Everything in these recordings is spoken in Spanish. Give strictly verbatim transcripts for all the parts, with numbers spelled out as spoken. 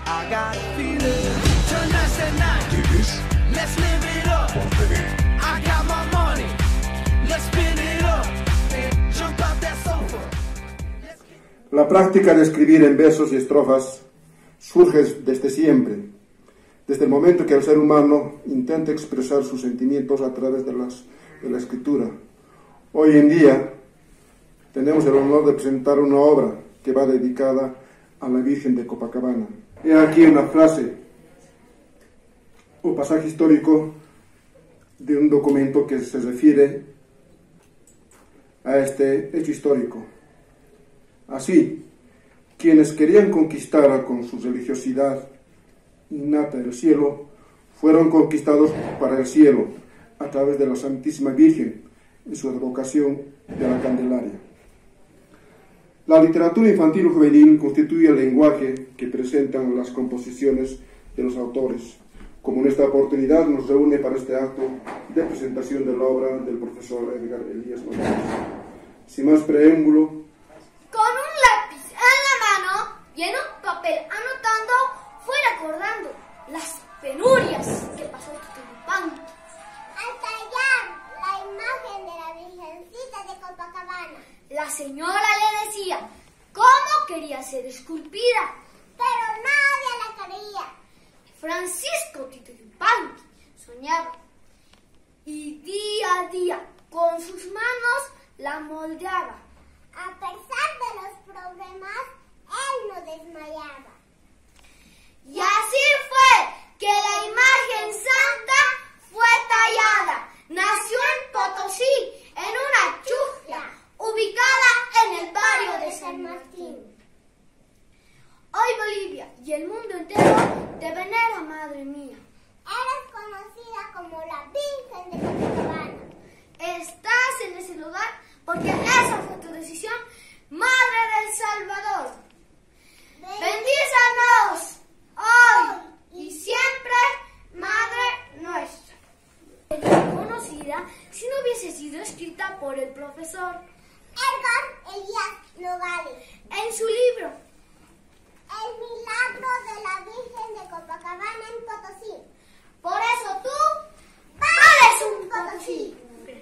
I got a feeling. Tonight's the night. Let's live it up. I got my money. Let's spin it up. Jump out that sofa. La práctica de escribir en versos y estrofas surge desde siempre, desde el momento que el ser humano intenta expresar sus sentimientos a través de, las, de la escritura. Hoy en día tenemos el honor de presentar una obra que va dedicada a la Virgen de Copacabana. He aquí una frase o pasaje histórico de un documento que se refiere a este hecho histórico. Así, quienes querían conquistar con su religiosidad innata el cielo, fueron conquistados para el cielo a través de la Santísima Virgen en su advocación de la Candelaria. La literatura infantil y juvenil constituye el lenguaje que presentan las composiciones de los autores, como en esta oportunidad nos reúne para este acto de presentación de la obra del profesor Edgar Elías Morales. Sin más preámbulo, con un lápiz en la mano y en un papel anotando, fue recordando las penurias que pasó Tutulipán. Al tallar la imagen de la Virgencita de Copacabana, la señora le decía cómo quería ser esculpida, pero nadie la quería. Francisco Tutulipán soñaba y día a día con sus manos la moldeaba. A pesar de los problemas, él no desmayaba. Y así fue que la imagen santa fue tallada. Nació en Potosí, en una chufla, ubicada en el barrio de San Martín. Hoy Bolivia y el mundo entero te venera, madre mía. Eres conocida como la Virgen de Copacabana. Estás en ese lugar porque esa fue tu decisión, Madre del Salvador. Bendícenos hoy y siempre, Madre nuestra. Sería conocida si no hubiese sido escrita por el profesor Edgar Elías Nogales en su libro El milagro de la Virgen de Copacabana en Potosí. Por eso tú vales un Potosí.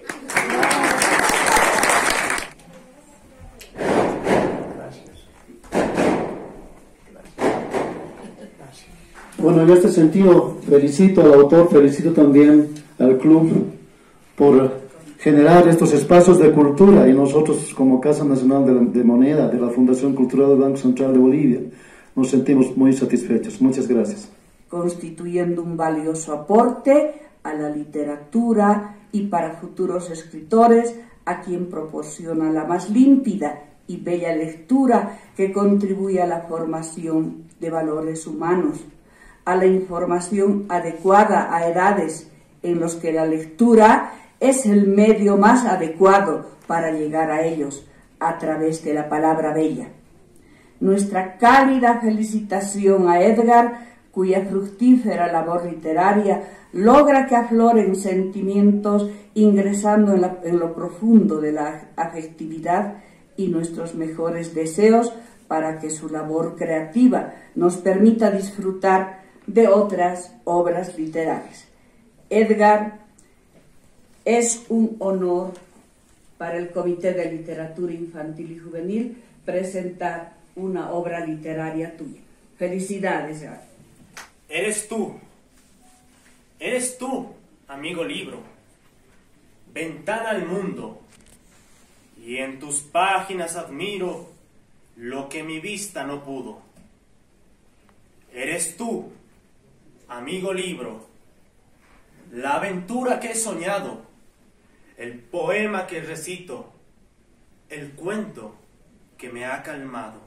Bueno, en este sentido felicito al autor, felicito también al club por generar estos espacios de cultura y nosotros como Casa Nacional de, la, de Moneda de la Fundación Cultural del Banco Central de Bolivia nos sentimos muy satisfechos. Muchas gracias. Constituyendo un valioso aporte a la literatura y para futuros escritores, a quien proporciona la más límpida y bella lectura que contribuye a la formación de valores humanos, a la información adecuada a edades en los que la lectura es el medio más adecuado para llegar a ellos a través de la palabra bella. Nuestra cálida felicitación a Edgar, cuya fructífera labor literaria logra que afloren sentimientos ingresando en, la, en lo profundo de la afectividad, y nuestros mejores deseos para que su labor creativa nos permita disfrutar de otras obras literarias. Edgar, es un honor para el Comité de Literatura Infantil y Juvenil presentar una obra literaria tuya. Felicidades, Edgar. Eres tú, eres tú, amigo libro, ventana al mundo, y en tus páginas admiro lo que mi vista no pudo. Eres tú, amigo libro, la aventura que he soñado, el poema que recito, el cuento que me ha calmado.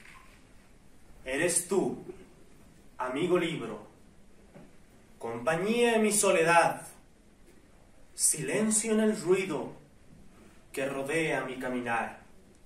Eres tú, amigo libro, compañía en mi soledad, silencio en el ruido que rodea mi caminar.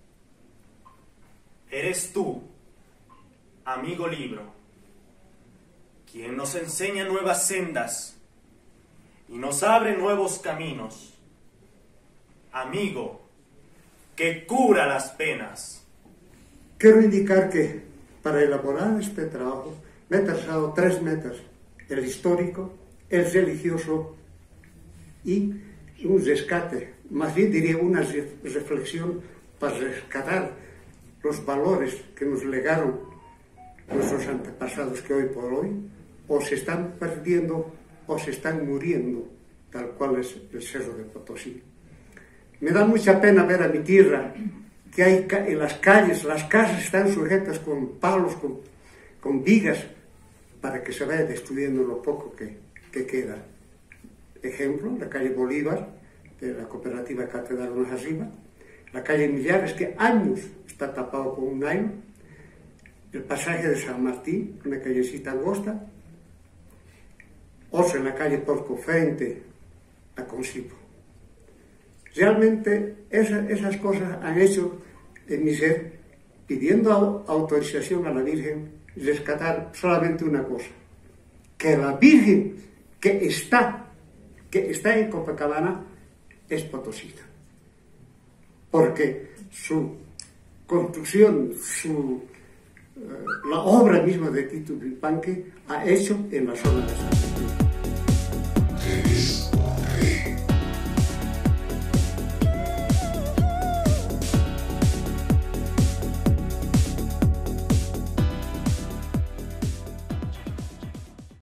Eres tú, amigo libro, quien nos enseña nuevas sendas y nos abre nuevos caminos. Amigo, que cura las penas. Quiero indicar que para elaborar este trabajo me he trazado tres metas: el histórico, el religioso y un rescate, más bien diría una reflexión para rescatar los valores que nos legaron nuestros antepasados, que hoy por hoy o se están perdiendo o se están muriendo, tal cual es el Cerro de Potosí. Me da mucha pena ver a mi tierra que hay en las calles, las casas están sujetas con palos, con, con vigas, para que se vaya destruyendo lo poco que, que queda. Ejemplo, la calle Bolívar, de la cooperativa Catedral más arriba, la calle Millares, que años está tapado con un nylon, el pasaje de San Martín, una callecita angosta, otro en la calle Porco frente a Concipo. Realmente esa, esas cosas han hecho en mi ser, pidiendo autorización a la Virgen, rescatar solamente una cosa: que la Virgen que está, que está en Copacabana es potosina, porque su construcción, su, uh, la obra misma de Tito Yupanqui ha hecho en la zona de San Martín.